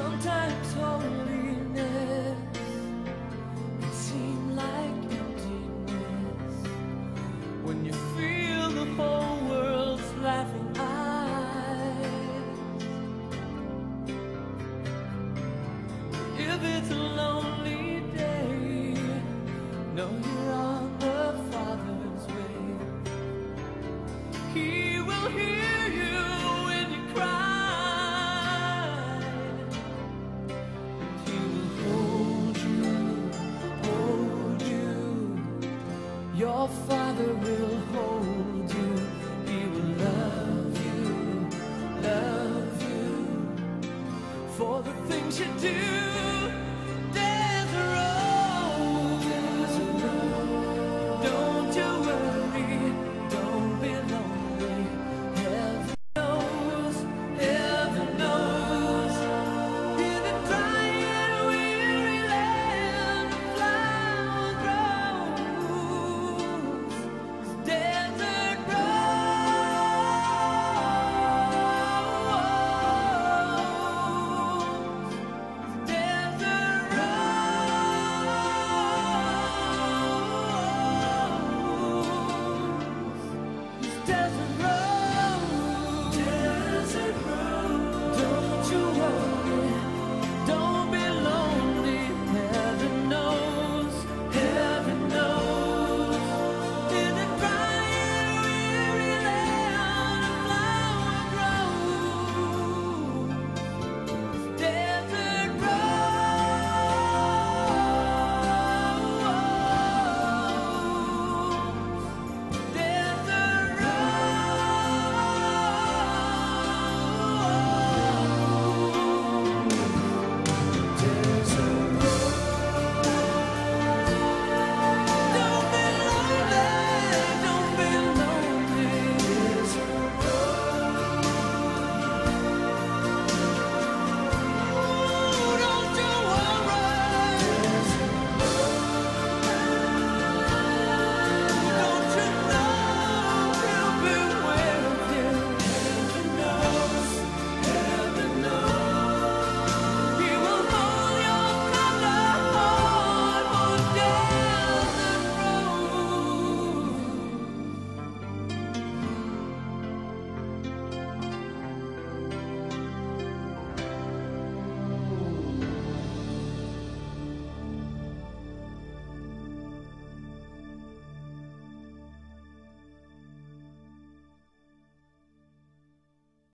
Sometimes holiness can seem like emptiness when you feel the whole world's laughing eyes. If it's a lonely day, know you're on the Father's way. He will hear you when you cry. He will hold you. Your Father will hold you. He will love you for the things you do.